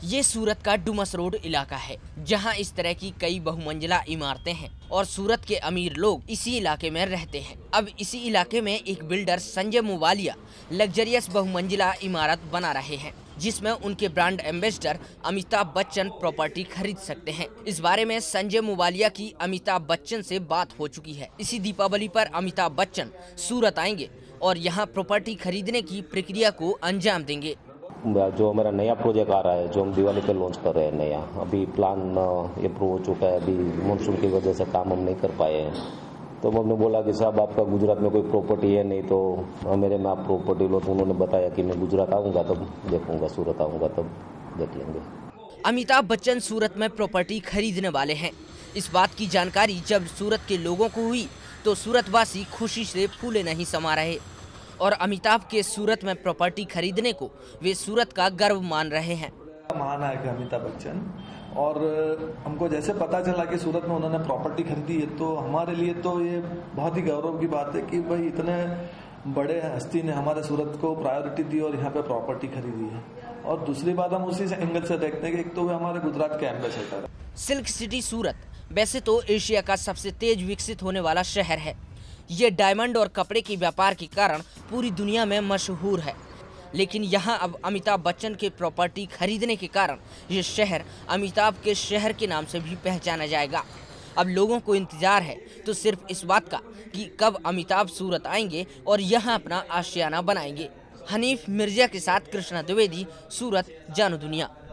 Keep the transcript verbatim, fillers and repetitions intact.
ये सूरत का डुमस रोड इलाका है, जहां इस तरह की कई बहुमंजिला इमारतें हैं और सूरत के अमीर लोग इसी इलाके में रहते हैं। अब इसी इलाके में एक बिल्डर संजय मुवालिया लग्जरियस बहुमंजिला इमारत बना रहे हैं, जिसमें उनके brand ambassador Amitabh Bachchan property खरीद सकते हैं। इस बारे में संजय मुवालिया की अमिताभ बच्चन से बात हो चुकी है। इसी दीपावली पर अमिताभ बच्चन सूरत आएंगे और यहाँ प्रॉपर्टी खरीदने की प्रक्रिया को अंजाम देंगे। जो हमारा नया प्रोजेक्ट आ रहा है, जो हम दिवाली पे लॉन्च कर रहे हैं नया, अभी प्लान अप्रूव हो चुका है। अभी मानसून की वजह से काम हम नहीं कर पाए हैं, तो हमने बोला कि साहब आपका गुजरात में कोई प्रॉपर्टी है नहीं, तो मेरे में आप प्रॉपर्टी लो। तो उन्होंने बताया कि मैं गुजरात आऊँगा तब देखूँगा, सूरत आऊँगा तब देख लेंगे। अमिताभ बच्चन सूरत में प्रॉपर्टी खरीदने वाले हैं। इस बात की जानकारी जब सूरत के लोगों को हुई तो सूरतवासी खुशी से फूले नहीं समा रहे और अमिताभ के सूरत में प्रॉपर्टी खरीदने को वे सूरत का गर्व मान रहे हैं। महानायक है अमिताभ बच्चन, और हमको जैसे पता चला कि सूरत में उन्होंने प्रॉपर्टी खरीदी है, तो हमारे लिए तो ये बहुत ही गौरव की बात है कि भाई इतने बड़े हस्ती ने हमारे सूरत को प्रायोरिटी दी और यहाँ पे प्रॉपर्टी खरीदी है। और दूसरी बात हम उसी से एंगल से देखते हैं कि एक तो वे हमारे गुजरात के एम्बेसडर है। सिल्क सिटी सूरत वैसे तो एशिया का सबसे तेज विकसित होने वाला शहर है। ये डायमंड और कपड़े के व्यापार के कारण पूरी दुनिया में मशहूर है, लेकिन यहाँ अब अमिताभ बच्चन के प्रॉपर्टी खरीदने के कारण ये शहर अमिताभ के शहर के नाम से भी पहचाना जाएगा। अब लोगों को इंतजार है तो सिर्फ इस बात का कि कब अमिताभ सूरत आएंगे और यहाँ अपना आशियाना बनाएंगे। हनीफ मिर्जा के साथ कृष्णा द्विवेदी, सूरत, जानो दुनिया।